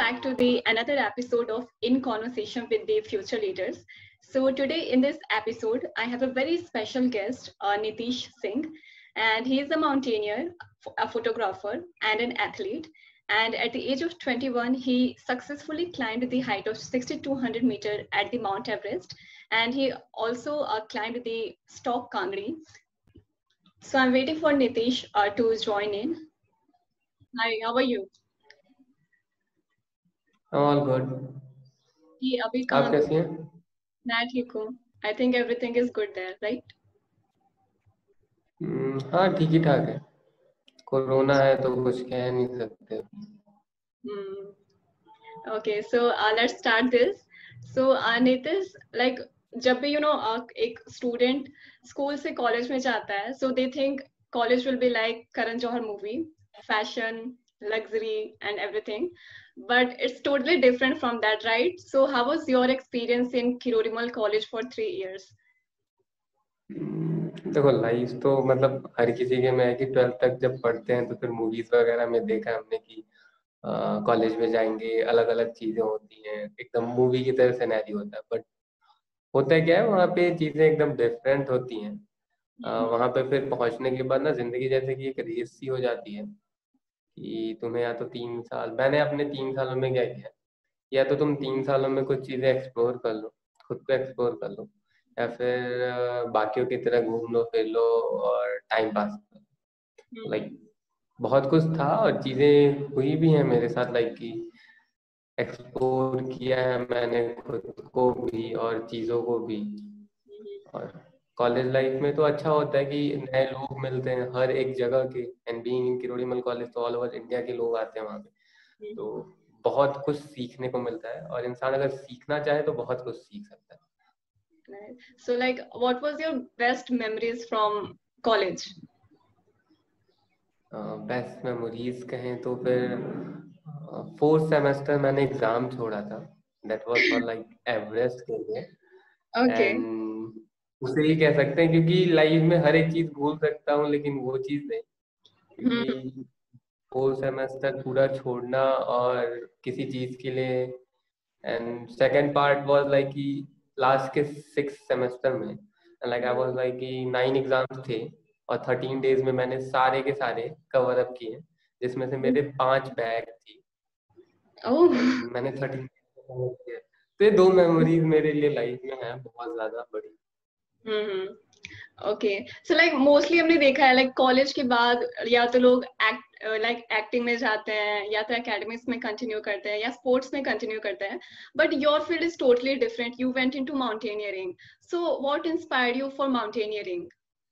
back to the another episode of In Conversation with the Future Leaders. So today in this episode, I have a very special guest, Nitish Singh, and he is a mountaineer, a photographer, and an athlete. And at the age of 21, he successfully climbed the height of 6,200 meters at the Mount Everest, and he also climbed the Stok Kangri. So I'm waiting for Nitish to join in. Hi, how are you? All good. ये अभी आप कहाँ कैसी हैं? मैं ठीक हूँ। I think everything is good there, right? हाँ, ठीक ही ठाक है। कोरोना है तो कुछ कह नहीं सकते। Hmm. Okay, so let's start this. So Nitish, like जब भी एक student school से college में जाता है, so they think college will be like Karan Johar movie, fashion, luxury, and everything. But it's totally different from that, right? So how was your experience in Kirorimal College for 3 years? देखो, life तो मतलब हर किसी के में है कि 12th तक जब पढ़ते हैं तो फिर मूवीज वगैरह में देखा है हमने कि कॉलेज में जाएंगे, अलग अलग चीजें होती हैं, एकदम मूवी की तरह सिनेरियो होता है। बट होता क्या है, वहाँ पे चीजें एकदम डिफरेंट होती हैं। वहाँ पे फिर पहुंचने के बाद ना जिंदगी जैसे कि एक रेस सी हो जाती है कि तुम्हें या तो 3 साल, मैंने अपने 3 सालों में क्या किया, या तो तुम 3 सालों में कुछ चीजें एक्सप्लोर कर लो, खुद को एक्सप्लोर कर लो, या फिर बाकियों की तरह घूम लो फिर लो और टाइम पास कर लो। लाइक बहुत कुछ था और चीजें हुई भी हैं मेरे साथ, लाइक कि एक्सप्लोर किया है मैंने खुद को भी और चीजों को भी। और कॉलेज लाइफ में तो अच्छा होता है कि नए लोग मिलते हैं हर एक जगह के, and being in Kirorimal college तो ऑल ओवर इंडिया के लोग आते हैं वहाँ पे, तो बहुत कुछ सीखने को मिलता है और इंसान अगर सीखना चाहे तो बहुत कुछ सीख सकता है। So like what was your best memories from college? Best memories कहें तो फिर 4th सेमेस्टर मैंने एग्जाम छोड़ा था, that was for like Everest के लिए। Okay. एंड उसे ही कह सकते हैं क्योंकि लाइफ में हर एक चीज भूल सकता हूँ लेकिन वो चीज नहीं, क्योंकि 4th सेमेस्टर पूरा छोड़ना और किसी चीज के लिए। And second part was like कि लास्ट के 6th सेमेस्टर में लाइक आई वाज लाइक कि 9 एग्जाम्स थे और 13 डेज में मैंने सारे के सारे कवर अप किए, जिसमें से मेरे 5 बैक थी। Oh. मैंने 13 किए। तो ये 2 मेमोरीज मेरे लिए लाइफ में है बहुत ज्यादा बड़ी। ओके, सो लाइक मोस्टली हमने देखा है लाइक कॉलेज के बाद या तो लोग एक्टिंग में जाते हैं या तो एकेडमिक्स में कंटिन्यू करते हैं या स्पोर्ट्स में कंटिन्यू करते हैं, but your field is totally different, you went into mountaineering. So what inspired you for mountaineering?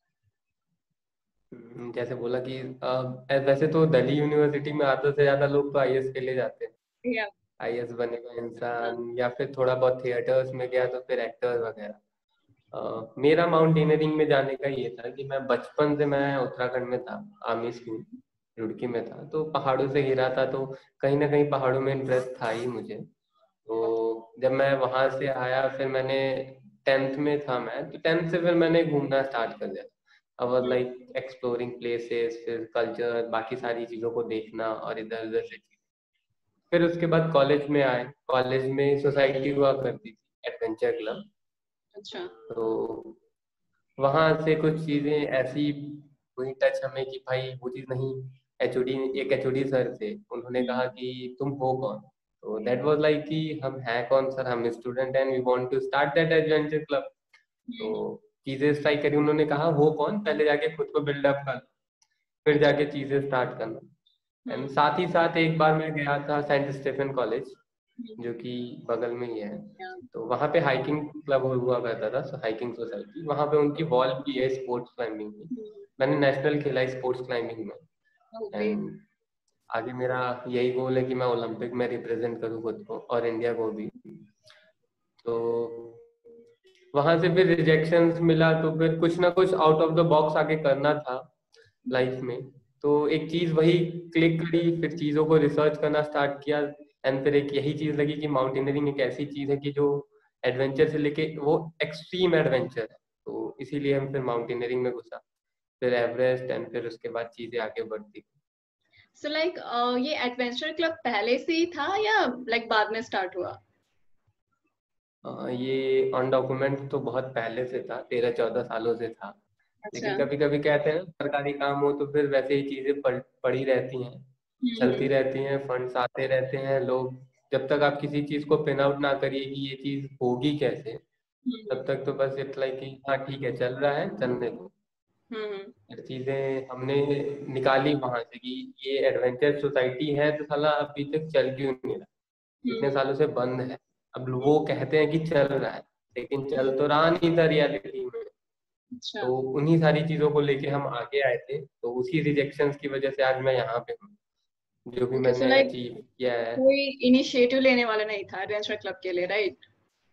जैसे बोला कि वैसे तो दिल्ली यूनिवर्सिटी में आधे से ज्यादा लोग तो आईएएस के लिए जाते हैं। या आईएएस बनेगा इंसान, या फिर थोड़ा बहुत थिएटर्स में गया तो फिर एक्टर्स वगैरह। मेरा माउंटेनियरिंग में जाने का ये था कि मैं बचपन से मैं उत्तराखंड में था, आर्मी स्कूल रुड़की में था, तो पहाड़ों से घिरा था, तो कहीं ना कहीं पहाड़ों में इंटरेस्ट था ही मुझे। तो जब मैं वहां से आया फिर मैंने 10th में था मैं, तो 10th से फिर मैंने घूमना स्टार्ट कर दिया। I was like exploring places, फिर कल्चर, बाकी सारी चीजों को देखना और इधर उधर से। फिर उसके बाद कॉलेज में आए, कॉलेज में सोसाइटी हुआ करती थी, एडवेंचर क्लब। अच्छा। तो वहां से कुछ चीजें ऐसी हुई टच हमें कि भाई वो चीज नहीं। एचओडी, एक एचओडी सर थे, उन्होंने कहा कि तुम हो कौन। तो दैट वाज लाइक कि हम हैं कौन सर, हम student and we want to start that adventure club. तो चीजें स्ट्राइक करी, उन्होंने कहा हो कौन, पहले जाके खुद को बिल्डअप कर, फिर जाके चीजें स्टार्ट करना। एंड साथ ही साथ एक बार मैं गया था सेंट स्टेफन कॉलेज, जो कि बगल में ही है, तो वहाँ पे हाइकिंग क्लब हुआ करता था, हाइकिंग सोसाइटी। वहाँ पे उनकी वॉल भी है स्पोर्ट्स क्लाइंबिंग की, मैंने नेशनल खेला है स्पोर्ट्स क्लाइंबिंग में। एंड आगे मेरा यही गोल है कि मैं ओलंपिक में रिप्रेजेंट करूँ खुद को और इंडिया को भी। तो वहां से फिर रिजेक्शंस मिला, तो फिर कुछ ना कुछ आउट ऑफ द बॉक्स आके करना था लाइफ में। तो एक चीज वही क्लिक करी, फिर चीजों को रिसर्च करना स्टार्ट किया, एंड फिर एक यही चीज लगी कि माउंटेनियरिंग एक ऐसी चीज है कि जो एडवेंचर से लेके वो एक्सट्रीम एडवेंचर है, तो इसीलिए हम फिर माउंटेनियरिंग में घुसा, फिर एवरेस्ट, एंड फिर उसके बाद चीजें आगे बढ़ती। सो लाइक ये एडवेंचर क्लब पहले से ही था या लाइक बाद में स्टार्ट हुआ? ये ऑन डॉक्यूमेंट तो बहुत पहले से था, 13-14 सालों से था। अच्छा। लेकिन कभी कभी कहते हैं ना, सरकारी काम हो तो फिर वैसे ही चीजें पड़ी रहती हैं, चलती हम्म। रहती हैं, फंड्स आते रहते हैं। लोग जब तक आप किसी चीज को पिन आउट ना करिए कि ये चीज होगी कैसे, हम्म। तब तक तो बस इट्स लाइक कि हाँ ठीक है, चल रहा है, चलने दो। हम्म। फिर चीजें हमने निकाली वहां से कि ये एडवेंचर सोसाइटी है तो साला अभी तक चल क्यों नहीं रहा, इतने हम्म। सालों से बंद है। अब वो कहते हैं कि चल रहा है, लेकिन चल तो रहा नहीं था रियलिटी में। अच्छा। तो उन्हीं सारी चीजों को लेके हम आगे आए थे, तो उसी रिजेक्शंस की वजह से आज मैं यहाँ पे हूँ, जो भी ओके, सो मैंने लाइक अचीव किया है। कोई इनिशिएटिव लेने वाला नहीं था एडवेंचर क्लब के लिए, राइट?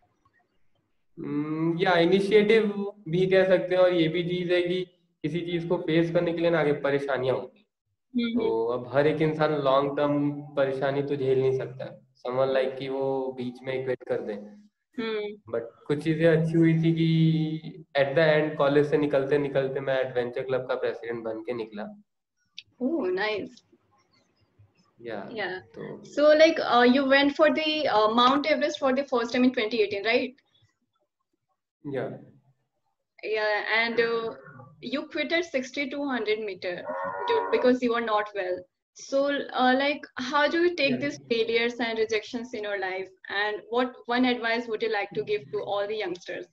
या इनिशिएटिव भी कह सकते हैं, और ये भी चीज है कि किसी चीज को फेस करने के लिए ना आगे परेशानियां होती हैं। तो हम्म। अब हर एक इंसान लॉन्ग टर्म परेशानी तो झेल नहीं सकता, समवन लाइक कि वो बीच में क्विट कर दे। हम्म। बट कुछ चीजें अच्छी हुई थी कि एट द एंड कॉलेज से निकलते निकलते मैं एडवेंचर क्लब का प्रेसिडेंट बन के निकला। Oh nice. Yeah Yeah. तो So like you went for the Mount Everest for the first time in 2018, right? या Yeah, and you quit at 6,200 meter because you were not well. So like how do you take these failures and rejections in your life? And what one advice would you like to give to all the youngsters?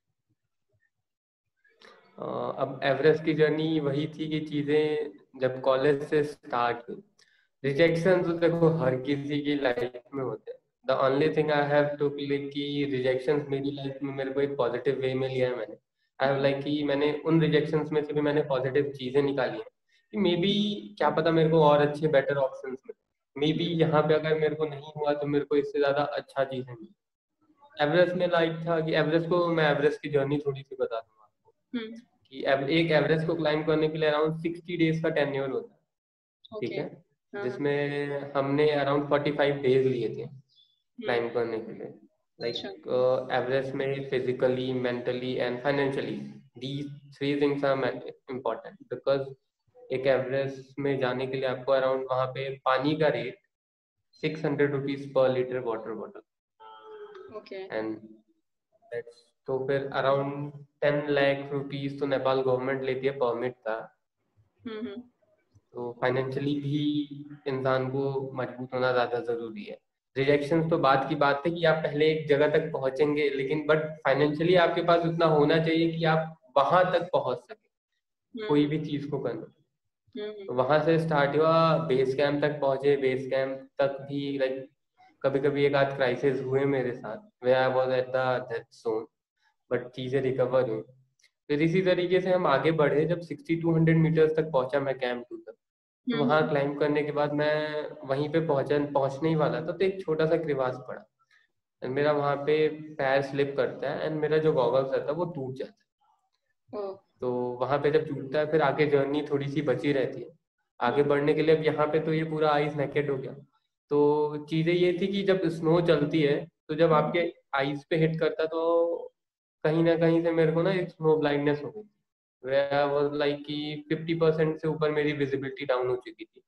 अब Everest की journey वही थी कि चीजें जब college से start हुई, rejection तो देखो हर किसी की लाइफ में होते हैं। The only thing I have to click कि रिजेक्शंस मेरी लाइफ में मेरे को एक पॉजिटिव वे में लिया है मैंने। आई हैव लाइक कि मैंने उन रिजेक्शंस में से भी मैंने पॉजिटिव चीजें निकाली हैं कि मे बी क्या पता मेरे को और अच्छे बेटर ऑप्शंस मिले, मे बी यहाँ पे अगर मेरे को नहीं हुआ तो मेरे को इससे ज्यादा अच्छा चीजें मिली। एवरेस्ट में लाइक था कि एवरेस्ट को मैं एवरेस्ट की जर्नी थोड़ी सी बता दूंगा आपको Hmm. कि एक एवरेस्ट को क्लाइम करने के लिए अराउंड 60 डेज का टेन्योर होता है, ठीक है, Okay. Uh-huh. जिसमें हमने अराउंड 45 डेज लिए थे Hmm. क्लाइम करने के लिए। Sure. लाइक एवरेस्ट में physically, mentally and financially, these three things are important, because एक एवरेस्ट में जाने के लिए आपको अराउंड वहाँ पे पानी का rate 600 rupees per litre water bottle, Okay. And तो फिर अराउंड 10 लाख रुपीज तो नेपाल गवर्नमेंट लेती है परमिट का। Mm-hmm. तो फाइनेंशियली भी इंसान को मजबूत होना ज्यादा जरूरी है। रिजेक्शन तो बात की बात है कि आप पहले एक जगह तक पहुंचेंगे, लेकिन बट फाइनेंशियली आपके पास उतना होना चाहिए कि आप वहां तक पहुंच सके कोई Mm-hmm. भी चीज को करना। Mm-hmm. तो वहां से स्टार्ट हुआ, बेस कैंप तक पहुंचे। बेस कैंप तक भी लाइक कभी कभी एक आध क्राइसिस हुए मेरे साथ, way I was at the death zone, but चीजें रिकवर हुई। फिर इसी तरीके से हम आगे बढ़े, जब 6200 मीटर्स तक पहुंचा मैं कैंप 2 तक। तो वहां Mm-hmm. क्लाइंब करने के बाद मैं वहीं पे पहुंचने ही वाला था, तो एक छोटा सा क्रिवास पड़ा एंड मेरा वहां पे पैर स्लिप करता है एंड मेरा जो गॉगल्स रहता है वो टूट जाता है। Oh. तो वहां पे जब टूटता है फिर आगे जर्नी थोड़ी सी बची रहती है आगे Mm-hmm. बढ़ने के लिए। अब यहाँ पे तो ये पूरा आइस नेकेड हो गया। तो चीजें ये थी कि जब स्नो चलती है तो जब आपके आइस पे हिट करता तो कहीं ना कहीं से मेरे को ना एक स्नो ब्लाइंडनेस हो गई। वेयर वाज लाइक कि 50% से ऊपर मेरी विजिबिलिटी डाउन हो चुकी थी।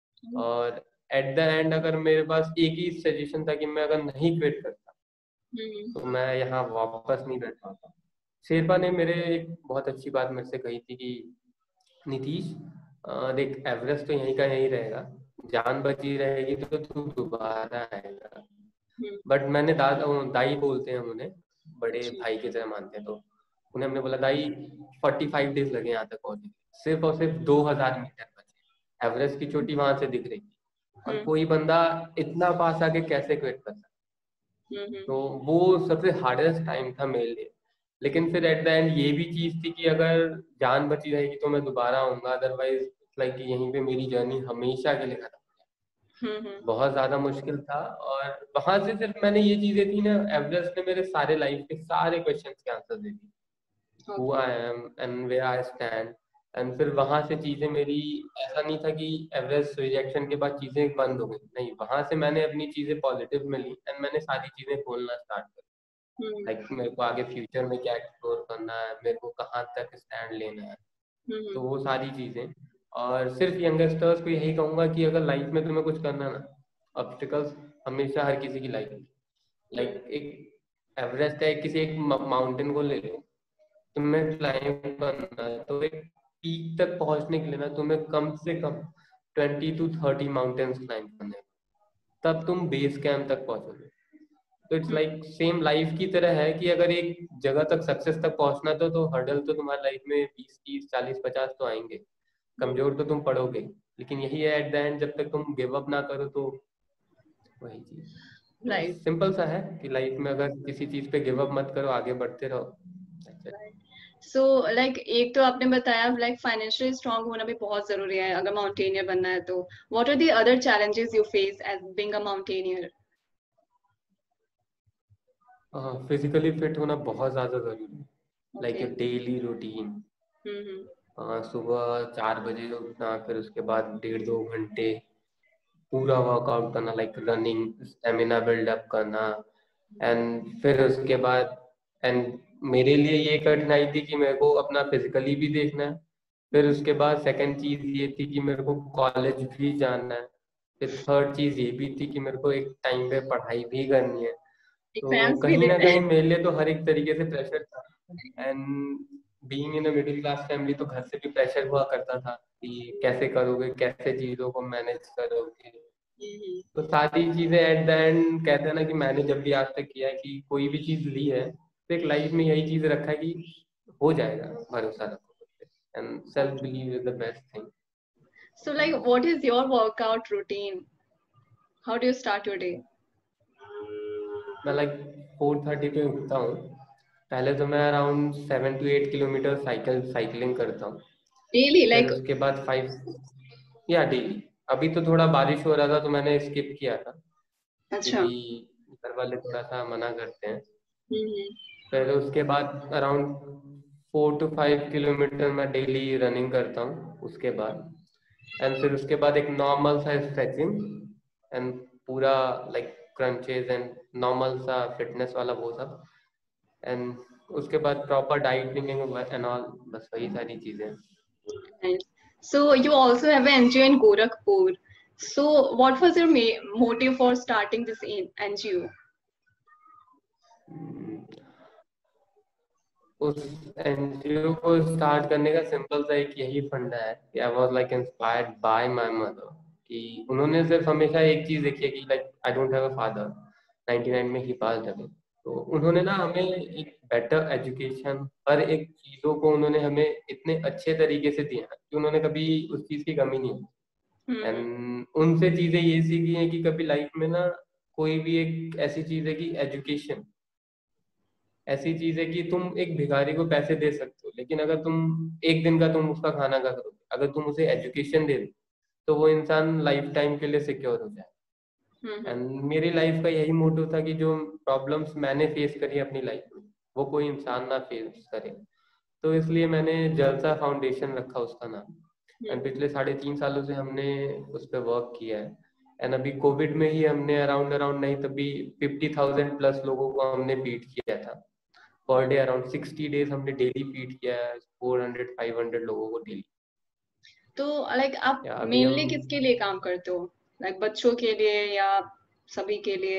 और एट द एंड अगर मेरे पास एक ही सजेशन था कि मैं अगर नहीं क्विट करता Mm-hmm. तो मैं यहाँ वापस नहीं बैठ पाता। शेरपा ने मेरे एक बहुत अच्छी बात मेरे से कही थी कि नीतीश, देख एवरेस्ट तो यहीं का यहीं रहेगा, जान बची रहेगी तो तू दोबारा आएगा। Mm-hmm. बट मैंने दाई बोलते हैं हम उन्हें, बड़े Sure. भाई की तरह मानते हैं, तो उन्हें हमने बोला दाई 45 डेज लगे यहाँ तक पहुंचने, सिर्फ और सिर्फ 2000 मीटर बचे, एवरेस्ट की चोटी वहां से दिख रही थी, और Mm-hmm. कोई बंदा इतना पास आके कैसे क्विट कर सकता। Mm-hmm. तो वो सबसे हार्डेस्ट टाइम था मेरे लिए। लेकिन फिर एट द एंड ये भी चीज थी कि अगर जान बची रहेगी तो मैं दोबारा आऊंगा, अदरवाइज लाइक यहीं पे मेरी जर्नी हमेशा के लिए खत्म। Mm-hmm. बहुत ज्यादा मुश्किल था। और वहां से सिर्फ मैंने ये चीजें थी ना, एवरेस्ट ने मेरे सारे लाइफ के सारे क्वेश्चंस के आंसर दे दिए, who Okay. I am and where I stand. And फिर वहां से चीजें मेरी, ऐसा नहीं था कि एवरेस्ट रिजेक्शन के बाद चीजें बंद हो गई, नहीं, वहां से मैंने अपनी चीजें पॉजिटिव में ली एंड मैंने सारी चीजें खोलना स्टार्ट कर। Like Mm-hmm. मेरे को आगे फ्यूचर में क्या एक्सप्लोर करना है, मेरे को कहाँ तक स्टैंड लेना है, तो Mm-hmm. वो सारी चीजें। और सिर्फ यंगस्टर्स को यही कहूंगा कि अगर लाइफ में तुम्हें कुछ करना ना, ऑब्स्टिकल्स हमेशा हर किसी की लाइफ में, लाइक एक एवरेस्ट है, किसी एक माउंटेन को ले लो, तुम्हें क्लाइंब करना है तो एक पीक तक पहुंचने के लिए ना तुम्हें कम से कम 20 to 30 माउंटेन्स क्लाइंब करने हैं, तब तुम बेस कैंप तक पहुंचोगे। तो इट्स लाइक सेम लाइफ की तरह है कि अगर एक जगह तक सक्सेस तक पहुंचना तो हर्डल तो तुम्हारी लाइफ में 20 30 40 50 तो आएंगे, कमजोर तो तुम पड़ोगे, लेकिन यही है एट द एंड जब तक तुम गिव अप ना करो तो वही चीज। तो राइट। सिंपल सा है कि लाइफ में अगर किसी चीज पे गिव अप मत करो, आगे बढ़ते रहो। सो लाइक एक तो आपने बताया लाइक फाइनेंशियली स्ट्रांग होना भी बहुत जरूरी है अगर माउंटेनियर बनना है, तो what are the other challenges you face as being a mountaineer? Physically fit होना बहुत ज्यादा जरूरी है, like okay. A daily routine. Hmm. सुबह 4 बजे उठना, फिर उसके बाद 1.5 2 घंटे पूरा वर्कआउट करना, लाइक रनिंग, स्टेमिना बिल्डअप करना। एंड फिर उसके बाद, एंड मेरे लिए ये कठिनाई थी कि मेरे को अपना फिजिकली भी देखना है। फिर उसके बाद सेकंड चीज ये थी कि मेरे को कॉलेज भी जाना है। फिर थर्ड चीज ये भी थी कि मेरे को एक टाइम पे पढ़ाई भी करनी है। तो एग्जाम्स भी कहीं ना देने कहीं हैं। मेरे लिए तो हर एक तरीके से प्रेशर था। And being in a middle class family, तो घर से भी प्रेशर हुआ करता था कि कैसे करोगे, कैसे चीजों को मैनेज करोगे। हम्म। तो सारी चीजें एट द एंड कहते हैं ना कि मैंने जब भी आज तक किया है कि कोई भी चीज ली है तो एक लाइफ में यही चीज रखा है कि हो जाएगा, भरोसा रखो, and self Okay. Believe is the best thing. So like what is your workout routine? How do you start your day? मैं लाइक 4:30 पे उठता हूँ। पहले तो मैं अराउंड 7 to 8 किलोमीटर साइकिलिंग करता हूँ। Daily फिर like? उसके बाद 5 या डेली। अभी तो थोड़ा बारिश हो रहा था तो मैंने स्किप किया था, अच्छा। क्योंकि घर वाले थोड़ा सा मना करते हैं। हम्म। फिर उसके बाद अराउंड 4 to 5 किलोमीटर मैं डेली रनिंग करता हूँ उसके बाद। एंड फिर उसके बाद एक नॉर्मल सा स्ट्रेचिंग, एंड पूरा लाइक क्रंचेस एंड नॉर्मल सा फिटनेस वाला वो सब। एंड उसके बाद प्रॉपर डाइटिंग एंड ऑल, बस वही सारी चीजें। Nice. So you also have an NGO in Gorakhpur. So what was your motive for starting this NGO? उस एनजीओ को स्टार्ट करने का सिंपल सा एक यही फंडा है कि I was like inspired by my mother, कि उन्होंने सिर्फ हमेशा एक चीज देखी है कि like I don't have a father, 99 में ही पास अवे। तो उन्होंने ना हमें एक बेटर एजुकेशन, हर एक चीजों को उन्होंने हमें इतने अच्छे तरीके से दिया कि उन्होंने कभी उस चीज की कमी नहीं हुई। हम्म। एंड उनसे चीजें ये सीखी है कि कभी लाइफ में ना कोई भी एक ऐसी चीज है कि एजुकेशन ऐसी चीज है कि तुम एक भिखारी को पैसे दे सकते हो, लेकिन अगर तुम एक दिन का तुम उसका खाना खा करोगे, अगर तुम उसे एजुकेशन दे दो तो वो इंसान लाइफ टाइम के लिए सिक्योर हो जाए। हम्म। एंड मेरी लाइफ का यही मोटो था कि जो प्रॉब्लम्स मैंने फेस करी अपनी लाइफ में वो कोई इंसान ना फेस करे। तो इसलिए मैंने जलसा फाउंडेशन रखा उसका नाम। And hmm. पिछले 3.5 सालों से हमने उस पर वर्क किया है। एंड अभी कोविड में ही हमने अराउंड अराउंड नहीं तभी 50,000 प्लस लोगों को हमने फीड किया था पर डे। अराउंड 60 डेज हमने डेली फीड किया है 400 500 लोगों को डेली। तो लाइक आप या अभी हम मेनली किसके लिए काम करते हो? लाइक बच्चों के लिए या सभी के लिए?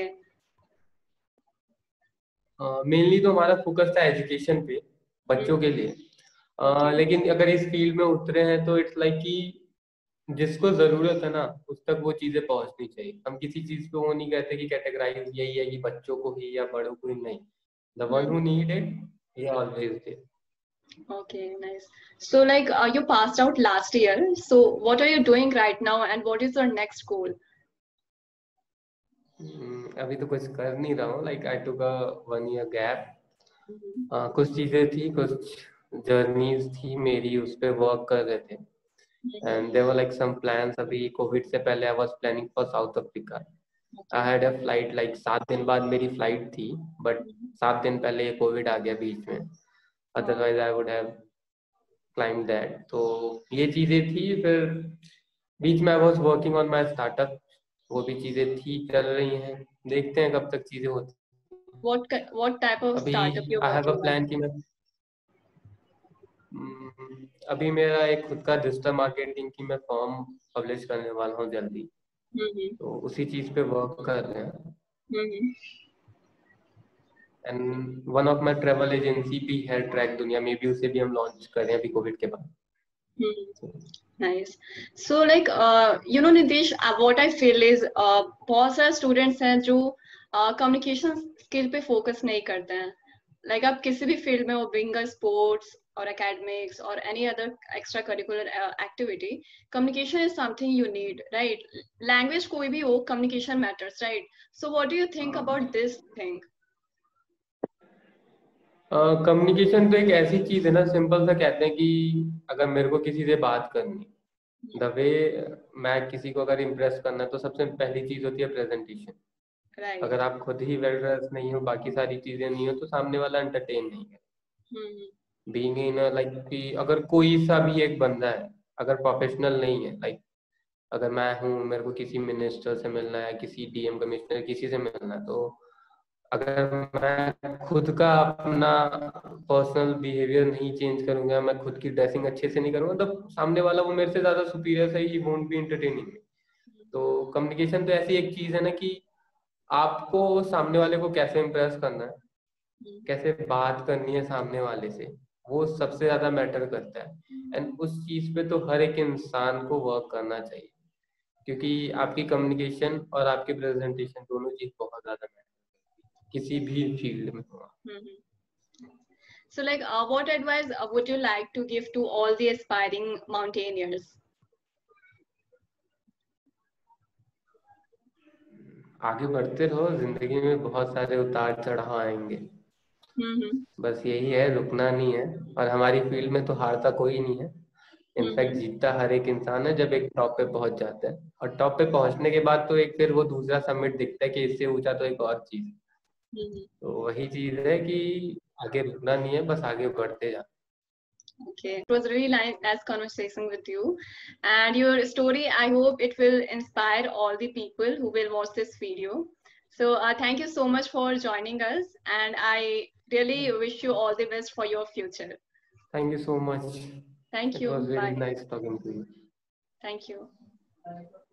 मेनली तो हमारा फोकस था एजुकेशन पे, बच्चों के लिए। ओके। लेकिन अगर इस फील्ड में उतरे हैं तो इट्स लाइक कि जिसको जरूरत है ना उस तक वो चीजें पहुंचनी चाहिए। हम किसी चीज पे वो नहीं कहते कि कैटेगराइज यही है कि बच्चों को ही या बड़ों को ही, नहीं। The one who need it he always there. Okay, nice. So like you passed out last year. So what are you doing right now and what is your next goal? अभी तो कुछ कर नहीं रहा हूँ, like I took a 1 year gap. Mhm. कुछ चीजें थी, कुछ जर्नीज थी मेरी, उस पे वर्क कर रहे थे। And there were like some plans. अभी कोविड से पहले I was planning for South Africa. I Okay. Had a flight, like 7 दिन बाद मेरी फ्लाइट थी, बट 7 दिन पहले ये कोविड आ गया बीच में। Oh, otherwise I would have climb that. तो ये चीजें थी। फिर बीच में I was working on my startup, वो भी चीजें थी, चल रही हैं। देखते हैं कब तक चीजें होती। what type of अभी startup you're I have working a on? Plan कि मैं अभी मेरा एक खुद का डिजिटल मार्केटिंग की मैं फॉर्म पब्लिश करने वाला हूँ जल्दी, तो उसी चीज पे वर्क कर रहे हैं। And one of my travel agency भी है ट्रैक दुनिया में, भी उसे भी हम लॉन्च कर रहे हैं अभी कोविड के बाद। Nice. So like Nitish, what I feel is बहुत सारे स्टूडेंट्स हैं जो कम्युनिकेशन स्किल पे फोकस नहीं करते हैं. Like आप किसी भी फील्ड में हो, बीइंग स्पोर्ट्स और academics or any other extracurricular activity, communication is something you need, right? Language कोई भी हो, communication matters, right? So what do you think about this thing? Communication तो एक ऐसी चीज है ना, सिंपल सा कहते हैं कि अगर मेरे को किसी से बात करनी, द वे मैं किसी को अगर इम्प्रेस करना है तो सबसे पहली चीज होती है प्रेजेंटेशन। Right. अगर आप खुद ही वेल ड्रेस नहीं हो, बाकी सारी चीजें नहीं हो, तो सामने वाला एंटरटेन नहीं है। बीइंग इन लाइक कि अगर कोई सा भी एक बंदा है, अगर प्रोफेशनल नहीं है, लाइक अगर मैं हूँ, मेरे को किसी मिनिस्टर से मिलना है, किसी डीएम कमिश्नर किसी से मिलना है, तो अगर मैं खुद का अपना पर्सनल बिहेवियर नहीं चेंज करूंगा, मैं खुद की ड्रेसिंग अच्छे से नहीं करूंगा, तो सामने वाला वो मेरे से ज्यादा सुपीरियर है, ही वोंट बी एंटरटेनिंग। तो कम्युनिकेशन तो ऐसी एक चीज है ना कि आपको सामने वाले को कैसे इम्प्रेस करना है, कैसे बात करनी है सामने वाले से, वो सबसे ज्यादा मैटर करता है। एंड उस चीज पे तो हर एक इंसान को वर्क करना चाहिए, क्योंकि आपकी कम्युनिकेशन और आपकी प्रेजेंटेशन दोनों चीज बहुत ज्यादा मैटर किसी भी फील्ड में हो। So like what advice would you like to give to all the aspiring mountaineers? आगे बढ़ते रहो, जिंदगी में बहुत सारे उतार चढ़ाव आएंगे, बस यही है, रुकना नहीं है। और हमारी फील्ड में तो हारता कोई नहीं है, इनफैक्ट जीतता हर एक इंसान है जब एक टॉप पे पहुंच जाता है। और टॉप पे पहुंचने के बाद तो एक फिर वो दूसरा समिट दिखता है कि इससे ऊंचा तो एक और चीज। तो वही चीज है कि आगे रुकना नहीं है, बस आगे बढ़ते जा। Okay, it was really nice conversation with you, and your story, I hope it will inspire all the people who will watch this video. So thank you so much for joining us, and I really wish you all the best for your future. Thank you so much. Thank It you. was really Bye. nice talking to you. Thank you.